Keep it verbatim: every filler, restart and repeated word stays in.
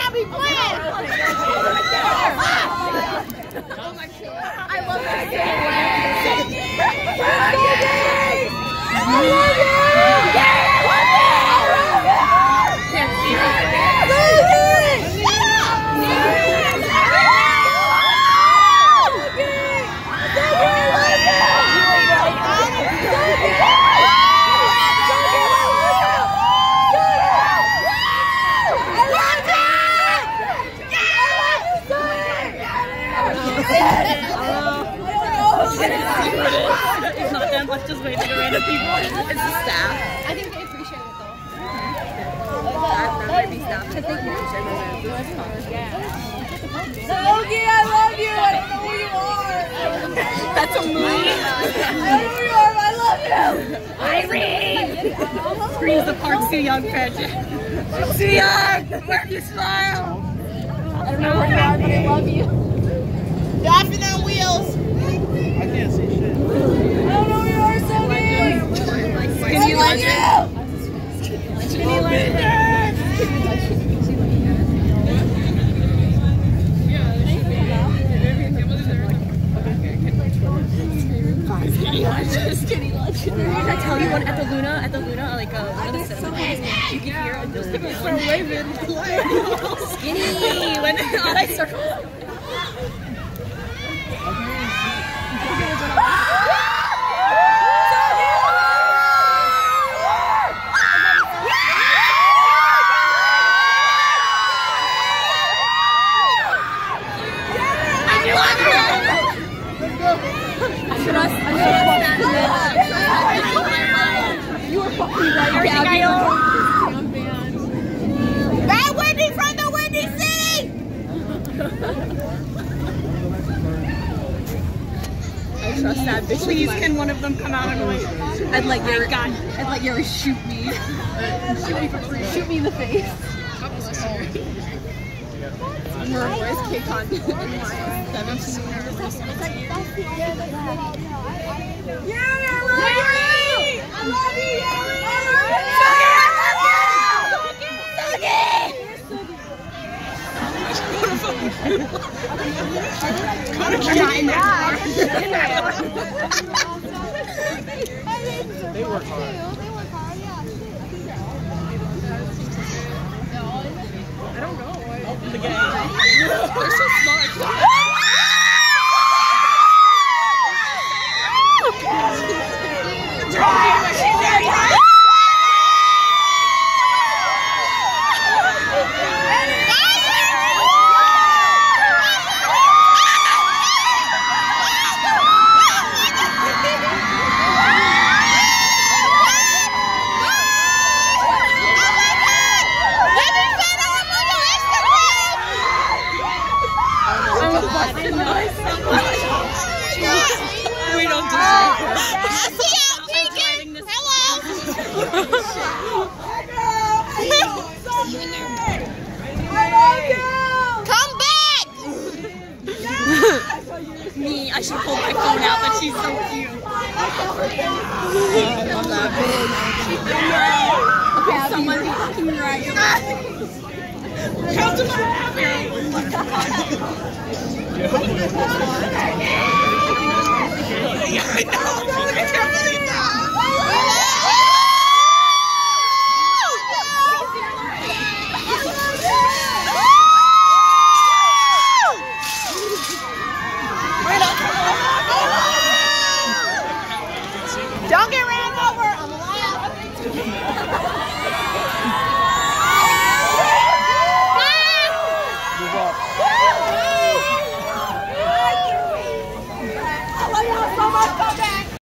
not be playing. Oh my God. I love that. I love you. Can't see her. It's not them, let's just wait for the random people. It's the staff. I think they appreciate it though. That, that might be staff. I think you appreciate it. Logie, I love you. I don't know who you are. That's a movie. I don't know who you are, but I love you. Irene! Screams the Park Too Young pageant. Too young! Where do you smile? I don't know where you are, but I love you. Dolphin on wheels. I can't see shit. I don't know who you are, so good. Skinny legend. Skinny legend. Skinny legend. Did I tell you one at the Luna, at the Luna, like uh, one of the ceremonies, you can hear those people start waving. Skinny! When I circle. You were fucking right. That Wendy from the Windy City! I trust that bitch. Please, can one of them come out and like, I'd like Yeri, God, I'd like Yeri shoot me. Shoot me for free. Shoot me in the face. Where's K-Con in my seventeen years? Yeri, I love you! I love you, Yeri! I They work hard. They work hard, yeah. I don't know. The game. They're so smart. We don't deserve her. Come back! Me, I should have pulled my phone out, but she's so cute. I love that bitch. Okay, someone fucking right. Come to my happy. Yeah, I know. I can't believe that. Don't get ran over. I'm loud. Move up. I love you so much. Come back.